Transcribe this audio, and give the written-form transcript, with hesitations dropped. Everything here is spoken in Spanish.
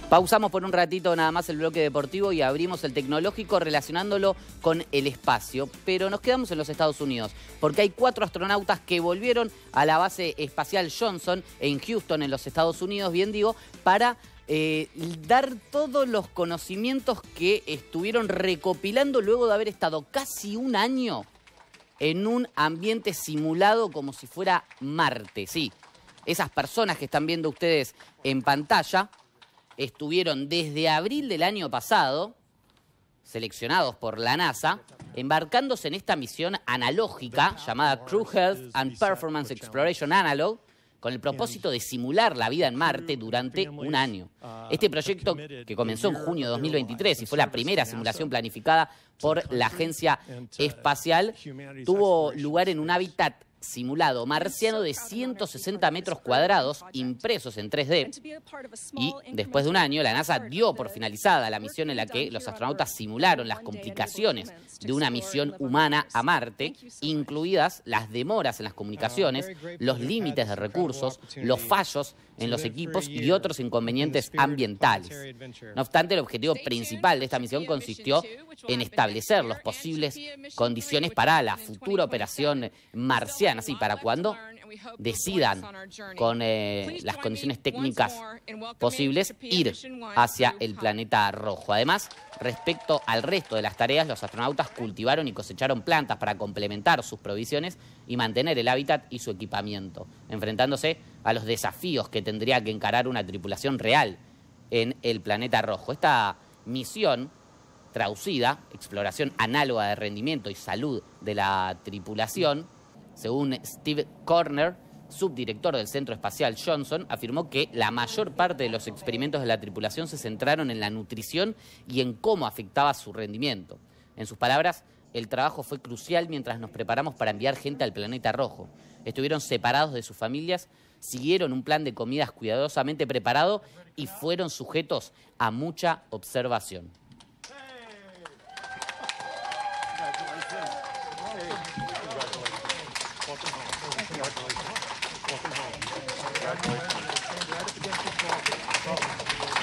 Pausamos por un ratito nada más el bloque deportivo y abrimos el tecnológico relacionándolo con el espacio. Pero nos quedamos en los Estados Unidos, porque hay 4 astronautas que volvieron a la base espacial Johnson en Houston, en los Estados Unidos, bien digo, para dar todos los conocimientos que estuvieron recopilando luego de haber estado casi un año en un ambiente simulado como si fuera Marte. Sí, esas personas que están viendo ustedes en pantalla estuvieron desde abril del año pasado, seleccionados por la NASA, embarcándose en esta misión analógica llamada Crew Health and Performance Exploration Analog, con el propósito de simular la vida en Marte durante un año. Este proyecto, que comenzó en junio de 2023 y fue la primera simulación planificada por la Agencia Espacial, tuvo lugar en un hábitat simulado marciano de 160 metros cuadrados impresos en 3D. Y después de un año, la NASA dio por finalizada la misión en la que los astronautas simularon las complicaciones de una misión humana a Marte, incluidas las demoras en las comunicaciones, los límites de recursos, los fallos en los equipos y otros inconvenientes ambientales. No obstante, el objetivo principal de esta misión consistió en establecer las posibles condiciones para la futura operación marciana, así para cuando decidan con las condiciones técnicas posibles ir hacia el planeta rojo. Además, respecto al resto de las tareas, los astronautas cultivaron y cosecharon plantas para complementar sus provisiones y mantener el hábitat y su equipamiento, enfrentándose a los desafíos que tendría que encarar una tripulación real en el planeta rojo. Esta misión, traducida, exploración análoga de rendimiento y salud de la tripulación, según Steve Corner, subdirector del Centro Espacial Johnson, afirmó que la mayor parte de los experimentos de la tripulación se centraron en la nutrición y en cómo afectaba su rendimiento. En sus palabras, el trabajo fue crucial mientras nos preparamos para enviar gente al planeta rojo. Estuvieron separados de sus familias, siguieron un plan de comidas cuidadosamente preparado y fueron sujetos a mucha observación. Welcome home. Congratulations.